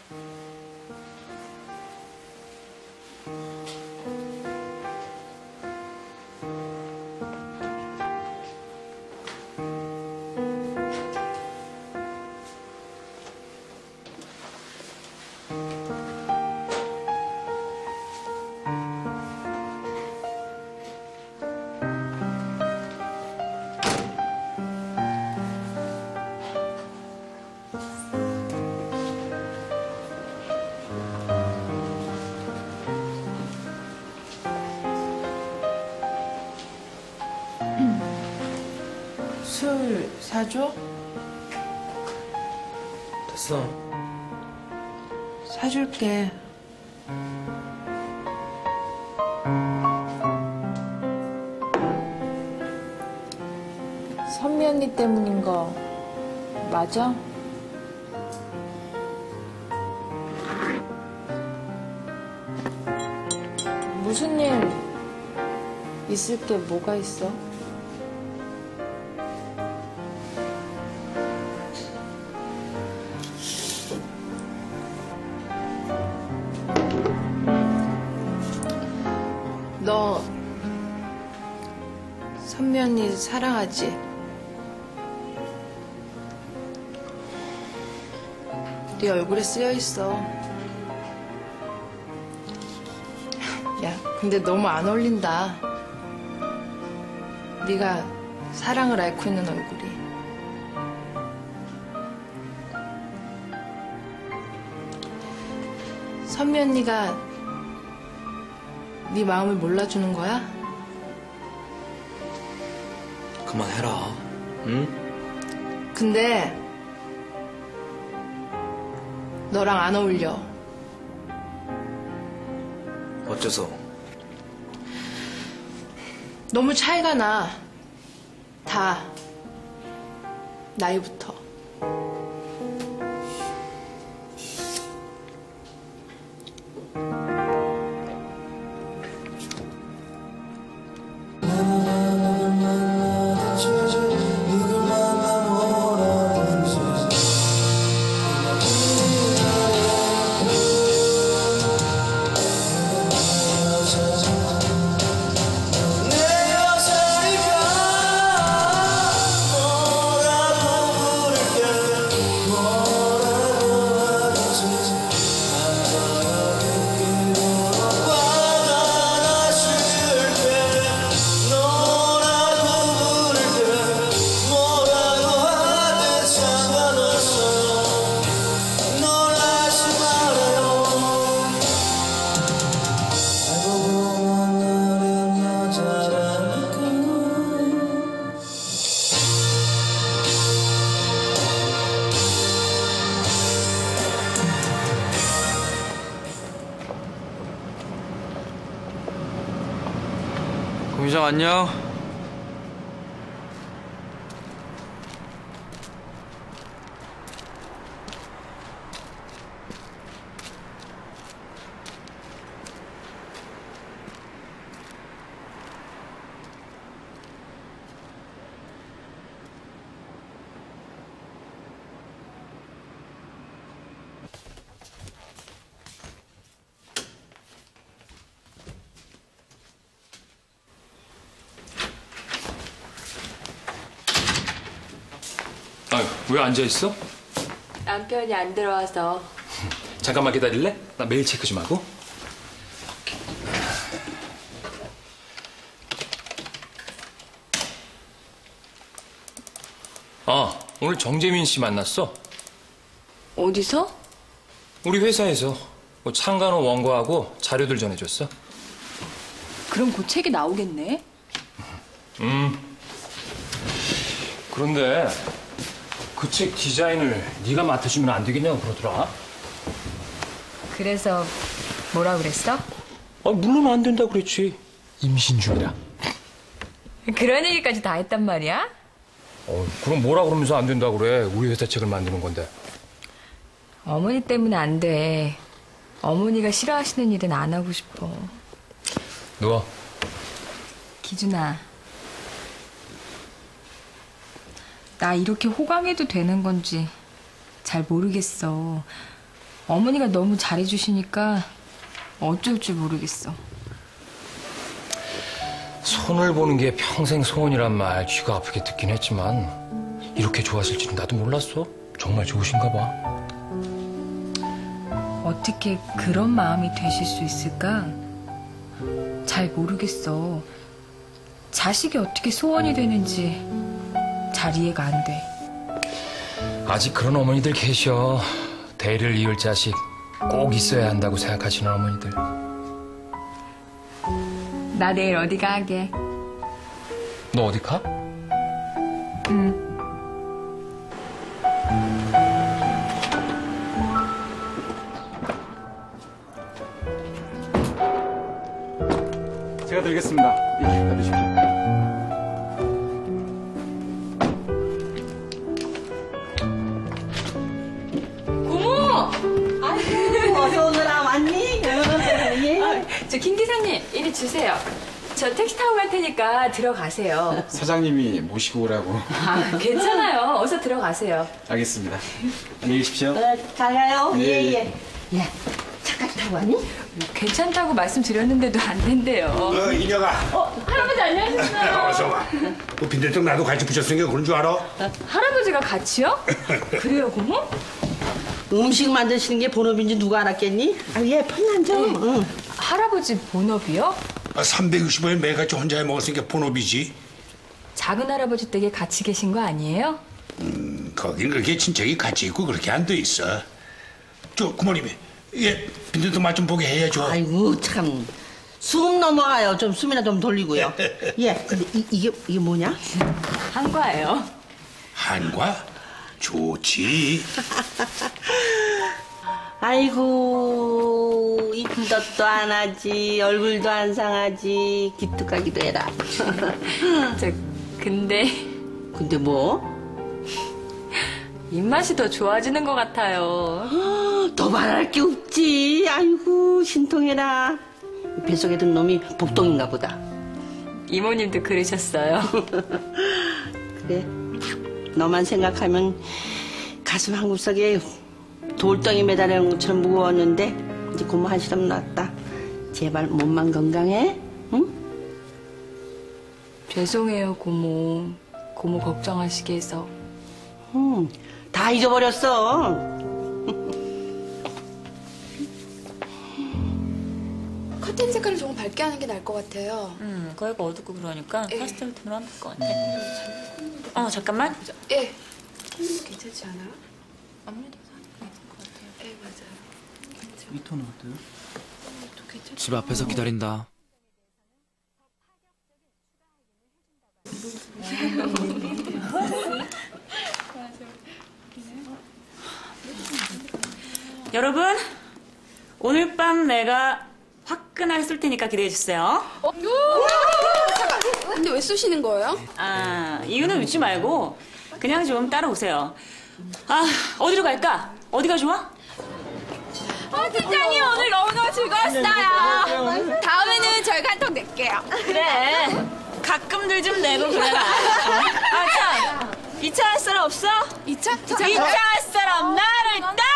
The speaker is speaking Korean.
술 사줘? 됐어. 사줄게. 선미 언니 때문인 거 맞아? 무슨 일 있을 게 뭐가 있어? 너 선미 언니 사랑하지? 네 얼굴에 쓰여 있어. 야, 근데 너무 안 어울린다. 네가 사랑을 앓고 있는 얼굴이. 선미 언니가 네 마음을 몰라주는 거야? 그만해라. 응? 근데 너랑 안 어울려. 어째서? 너무 차이가 나. 다. 나이부터. 공유장 안녕. 왜 앉아있어? 남편이 안 들어와서. 잠깐만 기다릴래? 나 메일 체크 좀 하고. 오늘 정재민 씨 만났어. 어디서? 우리 회사에서 창간호 원고하고 자료들 전해줬어. 그럼 그 책이 나오겠네? 그런데 그 책 디자인을 네가 맡아주면 안 되겠냐고 그러더라. 그래서 뭐라 그랬어? 물론 안 된다고 그랬지. 임신 중이라. 그런 얘기까지 다 했단 말이야? 그럼 뭐라 그러면서 안 된다고 그래. 우리 회사 책을 만드는 건데. 어머니 때문에 안 돼. 어머니가 싫어하시는 일은 안 하고 싶어. 누워. 기준아. 나 이렇게 호강해도 되는 건지 잘 모르겠어. 어머니가 너무 잘해주시니까 어쩔 줄 모르겠어. 손을 보는 게 평생 소원이란 말 귀가 아프게 듣긴 했지만 이렇게 좋아하실 줄은 나도 몰랐어. 정말 좋으신가 봐. 어떻게 그런 마음이 되실 수 있을까? 잘 모르겠어. 자식이 어떻게 소원이 되는지 잘 이해가 안 돼. 아직 그런 어머니들 계셔. 대를 이을 자식 꼭 있어야 한다고 생각하시는 어머니들. 나 내일 어디 가게? 너 어디 가? 제가 드리겠습니다. 예, 받으십시오. 어서 오너라 왔니? 예. 저 김 기사님 이리 주세요. 저 택시 타고 갈 테니까 들어가세요. 사장님이 모시고 오라고. 아, 괜찮아요. 어서 들어가세요. 알겠습니다. 안녕히 계십시오. 잘 가요. 예, 예예. 야, 차까지 타고 왔니? 괜찮다고 말씀드렸는데도 안 된대요. 인혁아. 할아버지 안녕하셨어요. 어서 와. 그 빈대떡 나도 같이 부셨으니까 그런 줄 알아? 할아버지가 같이요? 그래요, 고모? 음식 만드시는 게 본업인지 누가 알았겠니? 아, 예, 편한 좀. 응. 할아버지 본업이요? 360일 매일같이 혼자 해 먹었으니까 본업이지. 작은 할아버지 댁에 같이 계신 거 아니에요? 거긴 그렇게 친척이 같이 있고 그렇게 안 돼 있어. 저 구모님이 예 빈대떡 맛 좀 보게 해야죠. 아이고, 참. 숨 넘어가요. 좀 숨이나 좀 돌리고요. 예, 근데 이게 뭐냐? 한과예요. 한과 좋지. 아이고, 입덧도 안 하지, 얼굴도 안 상하지, 기특하기도 해라. 근데 근데 뭐? 입맛이 더 좋아지는 것 같아요. 더 말할 게 없지. 아이고, 신통해라. 뱃속에 든 놈이 복동인가 보다. 이모님도 그러셨어요. 그래, 너만 생각하면 가슴 한구석에 돌덩이 매달리는 것처럼 무거웠는데 이제 고모 한시름 놨다. 제발 몸만 건강해. 응? 죄송해요, 고모. 고모 걱정하시게 해서. 다 잊어버렸어. 커튼 색깔을 조금 밝게 하는 게 나을 것 같아요. 거기가 어둡고 그러니까 예. 파스텔 톤으로 하면 될 것 같아. 잠깐만. 예. 괜찮지 않아요? 아무래도 것 같아요. 예, 맞아요. 이 톤은 어때요? 집 앞에서 기다린다. 여러분, 오늘 밤 내가 화끈하게 쏠 테니까 기대해 주세요. 근데 왜 쏘시는 거예요? 이유는 묻지 말고 그냥 좀 따라오세요. 어디로 갈까? 어디가 좋아? 팀장님 오늘 너무너무 즐거웠어요. 다음에는 저희가 한 통 낼게요. 그래. 가끔들 좀 내고 그래라. 참. 2차 할 사람 없어? 2차? 2차 할 사람 나를 따라!